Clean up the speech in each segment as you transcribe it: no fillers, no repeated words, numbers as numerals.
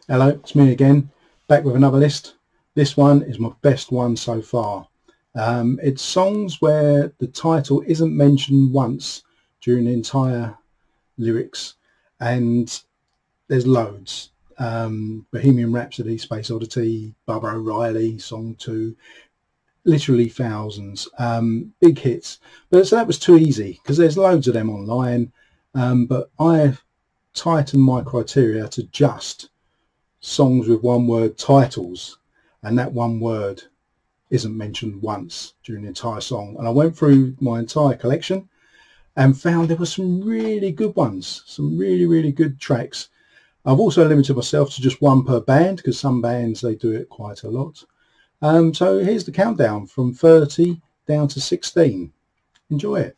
Hello, it's me again, back with another list. This one is my best one so far. It's songs where the title isn't mentioned once during the entire lyrics, and there's loads. Bohemian Rhapsody, Space Oddity, Baba O'Reilly, Song 2, literally thousands. Big hits. But so that was too easy because there's loads of them online, but I tightened my criteria to just songs with one word titles, and that one word isn't mentioned once during the entire song. And I went through my entire collection and found there were some really good ones, some really good tracks. I've also limited myself to just one per band because some bands they do it quite a lot. So here's the countdown from 30 down to 16. Enjoy it.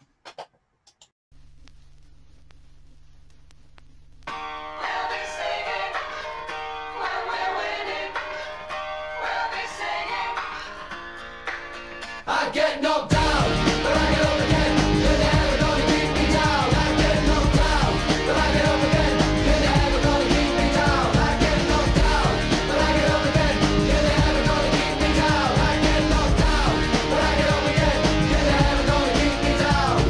I get knocked down, but I get up again. You're never gonna keep me down. I get knocked down, but I get up again. You're never gonna keep me down. I get knocked down, but I get up again. You're never gonna keep me down. I get knocked down, but I get up again. You're never gonna keep me down.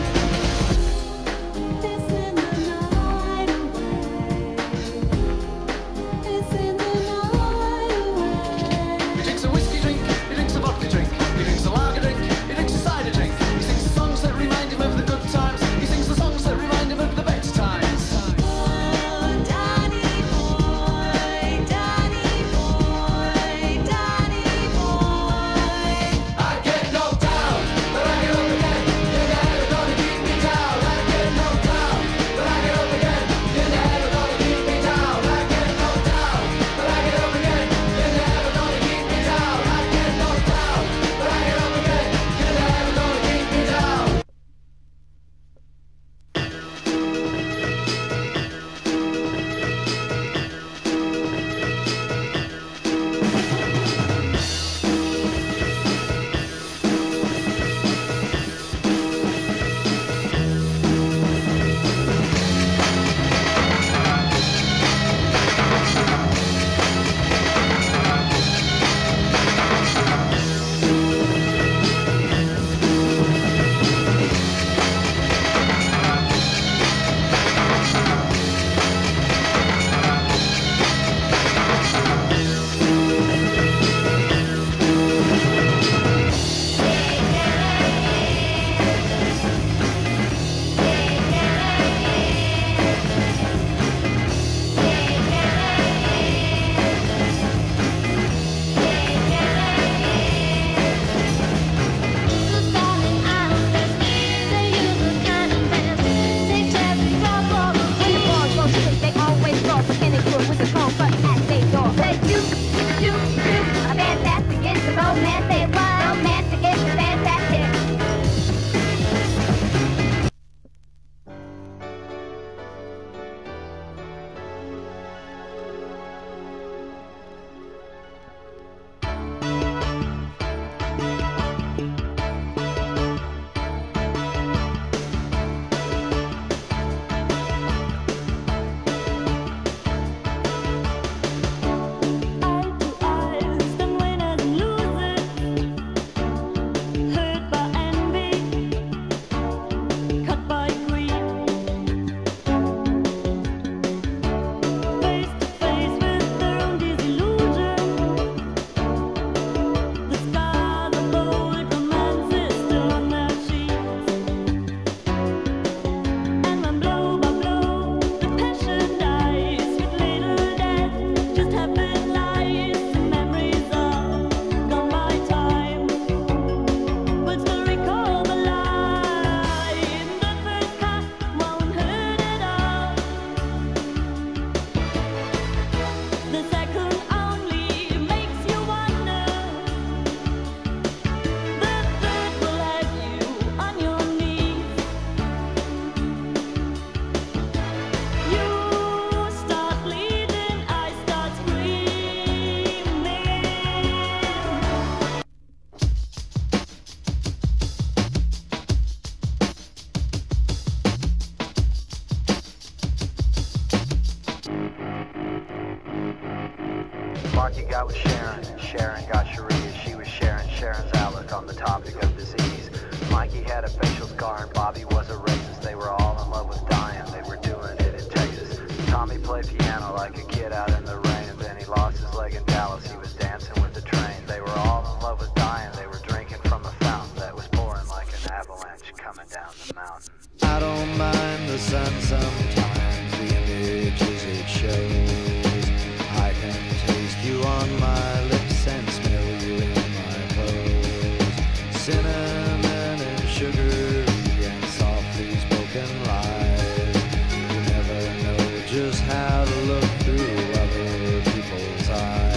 out with Sharon, and Sharon got Sharia. She was sharing Sharon's outlook on the topic of disease. Mikey had a facial scar and Bobby was a racist. They were all in love with dying, they were doing it in Texas. Tommy played piano like a kid out in the rain, and then he lost his leg in Dallas. He was dancing with the train. They were all in love with dying, they were drinking from a fountain that was pouring like an avalanche coming down the mountain. I don't mind the sun sometimes, the images it shows. I can taste you on my lips and smell you in my clothes. Cinnamon and sugar and softly spoken lies. You never know just how to look through other people's eyes.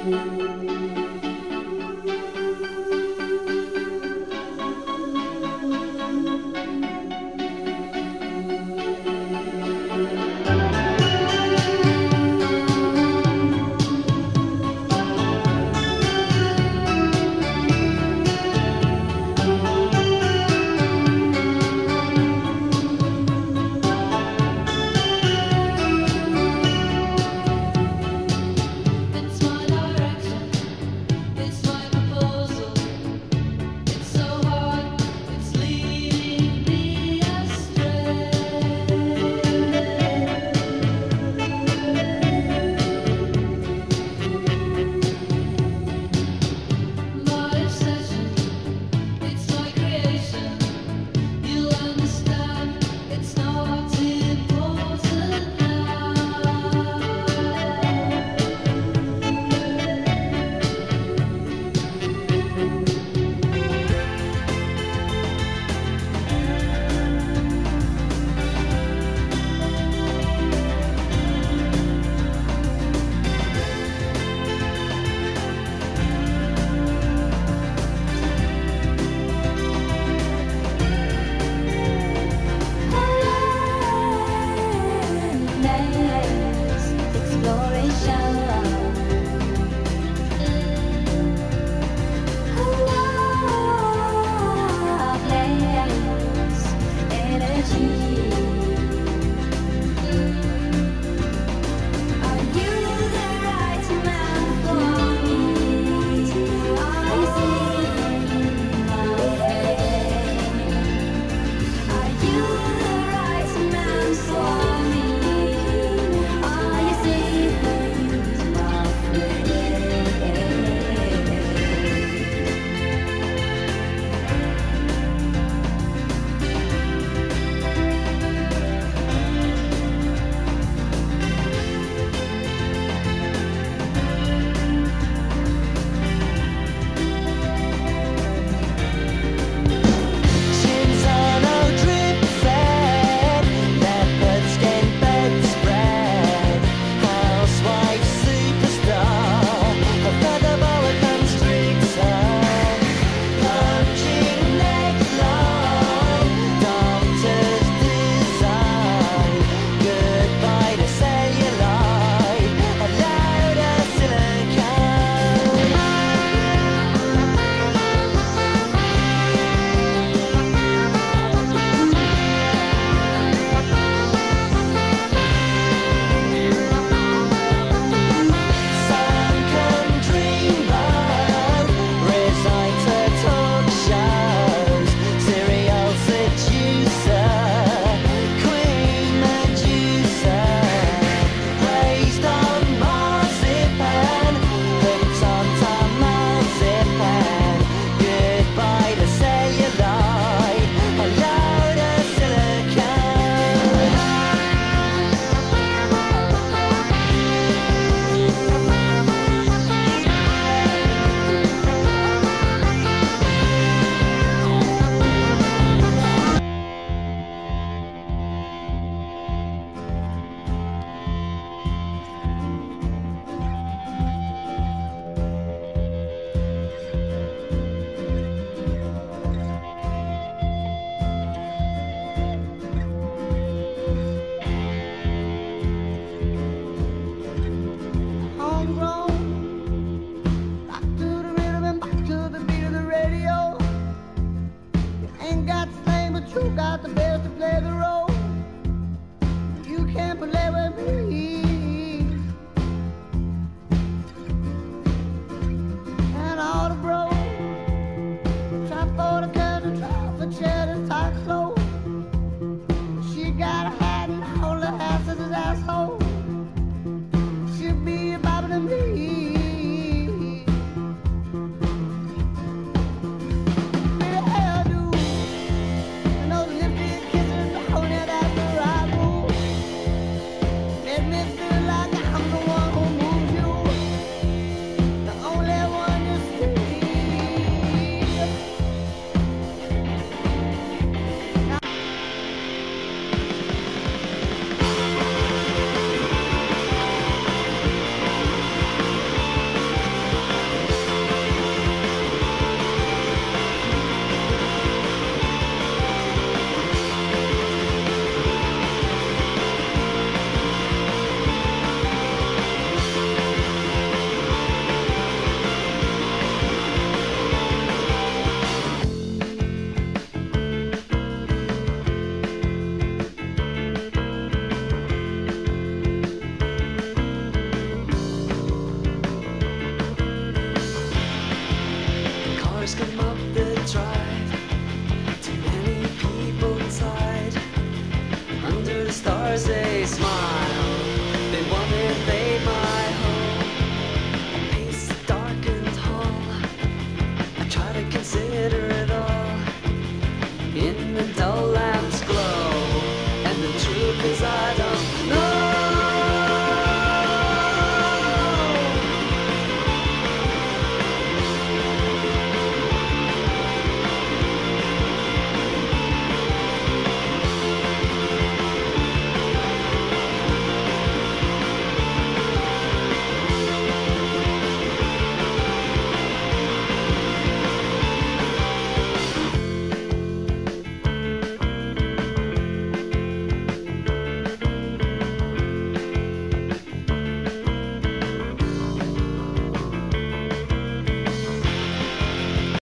Thank